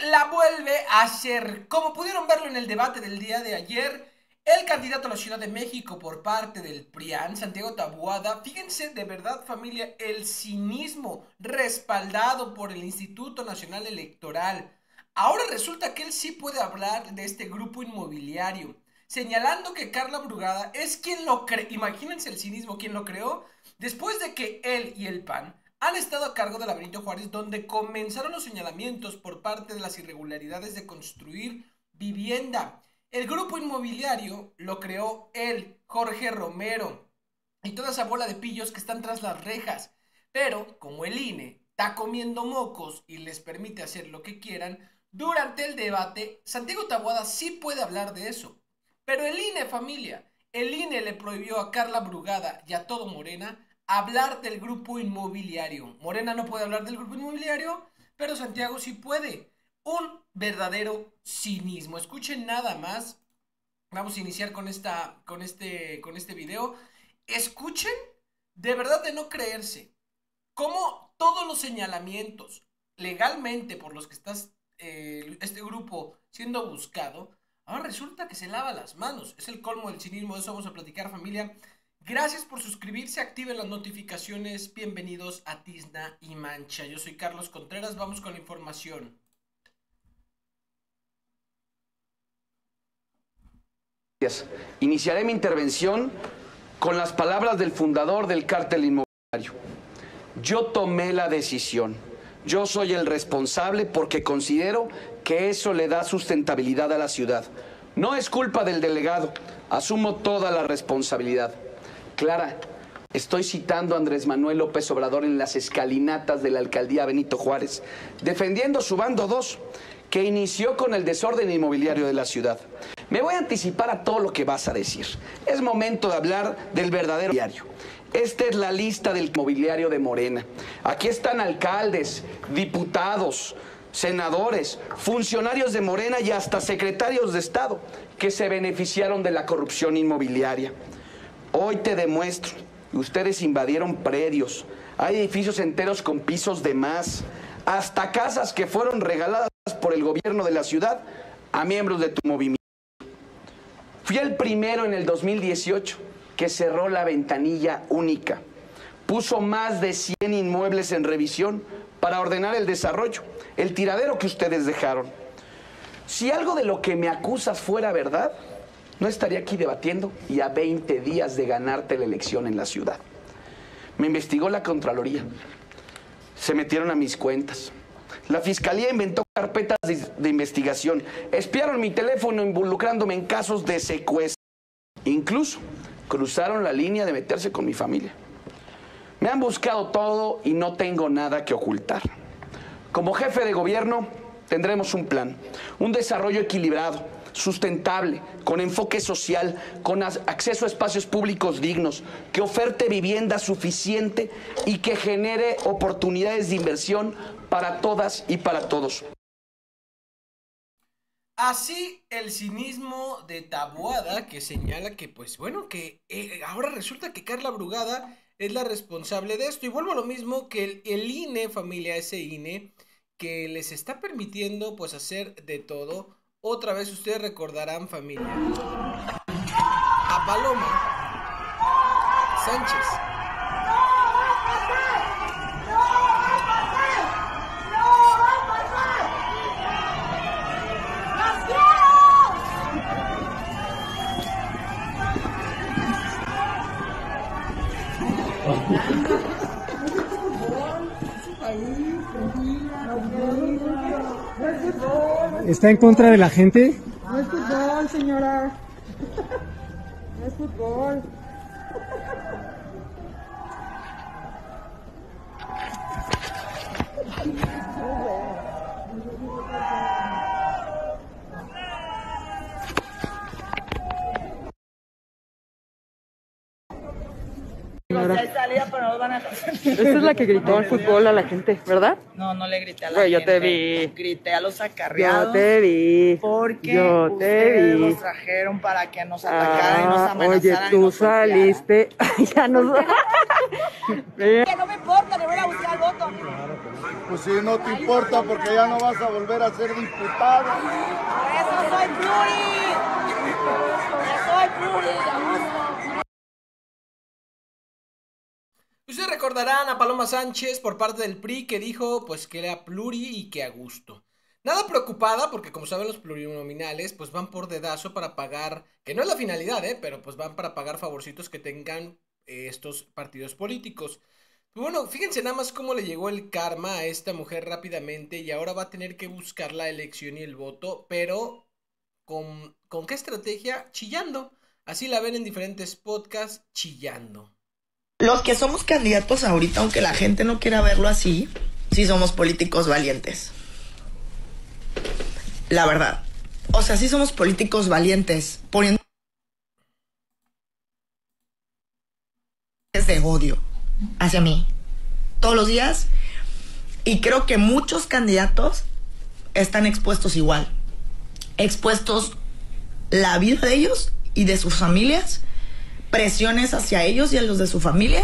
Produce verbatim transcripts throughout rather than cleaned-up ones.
la vuelve a hacer. Como pudieron verlo en el debate del día de ayer, el candidato a la Ciudad de México por parte del PRIAN, Santiago Taboada, fíjense de verdad, familia, el cinismo respaldado por el Instituto Nacional Electoral. Ahora resulta que él sí puede hablar de este grupo inmobiliario, señalando que Carla Brugada es quien lo creó. Imagínense el cinismo, quien lo creó, después de que él y el P A N han estado a cargo de la Benito Juárez, donde comenzaron los señalamientos por parte de las irregularidades de construir vivienda. El grupo inmobiliario lo creó él, Jorge Romero, y toda esa bola de pillos que están tras las rejas. Pero como el I N E está comiendo mocos y les permite hacer lo que quieran, durante el debate, Santiago Taboada sí puede hablar de eso. Pero el I N E, familia, el I N E le prohibió a Carla Brugada y a todo Morena hablar del grupo inmobiliario. Morena no puede hablar del grupo inmobiliario, pero Santiago sí puede. Un verdadero cinismo. Escuchen nada más. Vamos a iniciar con, esta, con, este, con este video. Escuchen, de verdad de no creerse, cómo todos los señalamientos legalmente por los que estás eh, este grupo siendo buscado, ahora resulta que se lava las manos. Es el colmo del cinismo. De eso vamos a platicar, familia. Gracias por suscribirse, activen las notificaciones. Bienvenidos a Tizna y Mancha. Yo soy Carlos Contreras, vamos con la información. Iniciaré mi intervención con las palabras del fundador del cártel inmobiliario. Yo tomé la decisión. Yo soy el responsable porque considero que eso le da sustentabilidad a la ciudad. No es culpa del delegado. Asumo toda la responsabilidad. Clara, estoy citando a Andrés Manuel López Obrador en las escalinatas de la alcaldía Benito Juárez, defendiendo su bando dos, que inició con el desorden inmobiliario de la ciudad. Me voy a anticipar a todo lo que vas a decir. Es momento de hablar del verdadero inmobiliario. Esta es la lista del inmobiliario de Morena. Aquí están alcaldes, diputados, senadores, funcionarios de Morena y hasta secretarios de Estado que se beneficiaron de la corrupción inmobiliaria. Hoy te demuestro que ustedes invadieron predios, hay edificios enteros con pisos de más, hasta casas que fueron regaladas por el gobierno de la ciudad a miembros de tu movimiento. Fui el primero en el dos mil dieciocho que cerró la ventanilla única, puso más de cien inmuebles en revisión para ordenar el desarrollo, el tiradero que ustedes dejaron. Si algo de lo que me acusas fuera verdad, no estaría aquí debatiendo y a veinte días de ganarte la elección en la ciudad. Me investigó la Contraloría. Se metieron a mis cuentas. La Fiscalía inventó carpetas de, de investigación. Espiaron mi teléfono involucrándome en casos de secuestro. Incluso cruzaron la línea de meterse con mi familia. Me han buscado todo y no tengo nada que ocultar. Como jefe de gobierno tendremos un plan, un desarrollo equilibrado, sustentable, con enfoque social, con acceso a espacios públicos dignos, que oferte vivienda suficiente y que genere oportunidades de inversión para todas y para todos. Así el cinismo de Taboada, que señala que, pues bueno, que eh, ahora resulta que Carla Brugada es la responsable de esto. Y vuelvo a lo mismo que el, el I N E, familia, ese I N E, que les está permitiendo pues hacer de todo. Otra vez ustedes recordarán, familia, a Paloma Sánchez. ¿Está en contra de la gente? No es fútbol, señora. No es fútbol. Salida, pero no van a... Esta es la que gritó al fútbol a la gente, ¿verdad? No, no le grité a la Güey, yo gente. te vi. Grité a los acarreados. Yo te vi. Porque yo te ustedes vi. nos trajeron para que nos atacaran y nos Ah, amenazaran. oye, y tú nos golpearan. saliste. Ya nos. Que no me importa, le voy a buscar el voto. pues si no te importa porque ya no vas a volver a ser diputado. Por eso soy pluri. Soy pluri, Augusto. Ustedes recordarán a Paloma Sánchez por parte del P R I que dijo pues que era pluri y que a gusto. Nada preocupada porque como saben los plurinominales pues van por dedazo para pagar, que no es la finalidad, ¿eh? Pero pues van para pagar favorcitos que tengan eh, estos partidos políticos. Bueno, fíjense nada más cómo le llegó el karma a esta mujer rápidamente y ahora va a tener que buscar la elección y el voto, pero ¿con, con qué estrategia? Chillando. Así la ven en diferentes podcasts, chillando. Los que somos candidatos ahorita, aunque la gente no quiera verlo así, sí somos políticos valientes. La verdad. O sea, sí somos políticos valientes, poniendo de odio hacia mí todos los días, y creo que muchos candidatos están expuestos igual, expuestos la vida de ellos y de sus familias, presiones hacia ellos y a los de su familia.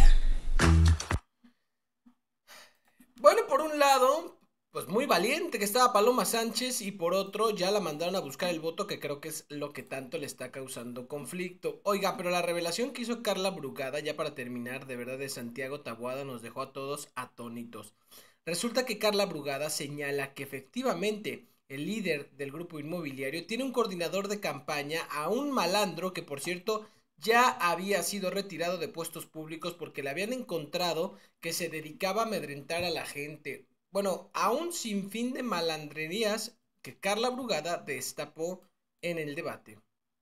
Bueno, por un lado, pues muy valiente que estaba Paloma Sánchez y por otro ya la mandaron a buscar el voto, que creo que es lo que tanto le está causando conflicto. Oiga, pero la revelación que hizo Carla Brugada, ya para terminar, de verdad de Santiago Taboada nos dejó a todos atónitos. Resulta que Carla Brugada señala que efectivamente el líder del grupo inmobiliario tiene un coordinador de campaña, a un malandro que por cierto ya había sido retirado de puestos públicos porque le habían encontrado que se dedicaba a amedrentar a la gente. Bueno, a un sinfín de malandrerías que Carla Brugada destapó en el debate.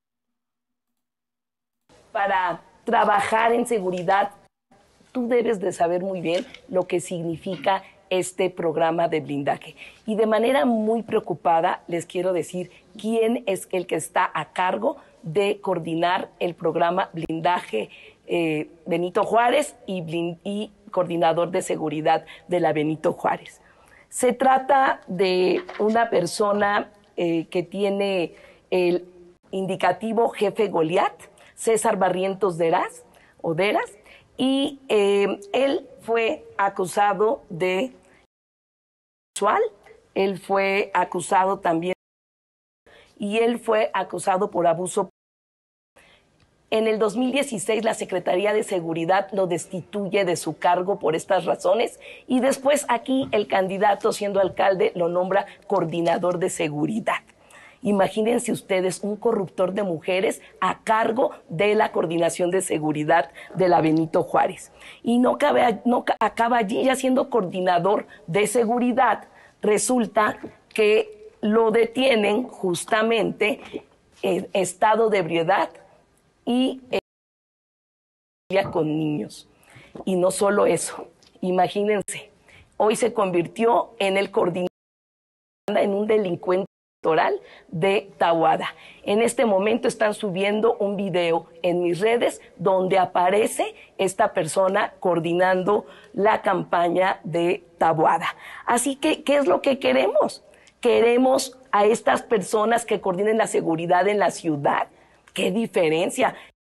Para trabajar en seguridad, tú debes de saber muy bien lo que significa este programa de blindaje. Y de manera muy preocupada les quiero decir quién es el que está a cargo de coordinar el programa blindaje eh, Benito Juárez y, blind y coordinador de seguridad de la Benito Juárez. Se trata de una persona eh, que tiene el indicativo jefe Goliat, César Barrientos Deras, o Deras, y eh, él fue acusado de sexual, él fue acusado también y él fue acusado por abuso. En el dos mil dieciséis la Secretaría de Seguridad lo destituye de su cargo por estas razones y después aquí el candidato siendo alcalde lo nombra coordinador de seguridad. Imagínense ustedes un corruptor de mujeres a cargo de la coordinación de seguridad de la Benito Juárez. Y no, cabe, no acaba allí ya siendo coordinador de seguridad. Resulta que lo detienen justamente en estado de ebriedad y eh, con niños. Y no solo eso, imagínense, hoy se convirtió en el coordinador, en un delincuente electoral de Taboada. En este momento están subiendo un video en mis redes donde aparece esta persona coordinando la campaña de Taboada. Así que, ¿qué es lo que queremos? Queremos a estas personas que coordinen la seguridad en la ciudad. ¿Qué diferencia?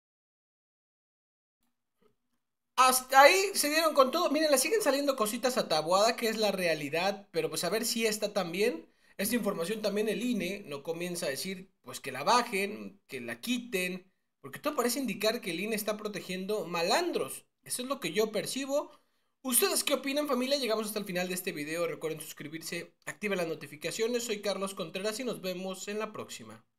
Hasta ahí se dieron con todo. Miren, le siguen saliendo cositas a Taboada, que es la realidad, pero pues a ver si esta también. Esta información también el I N E no comienza a decir pues que la bajen, que la quiten, porque todo parece indicar que el I N E está protegiendo malandros. Eso es lo que yo percibo. ¿Ustedes qué opinan, familia? Llegamos hasta el final de este video. Recuerden suscribirse, activen las notificaciones. Soy Carlos Contreras y nos vemos en la próxima.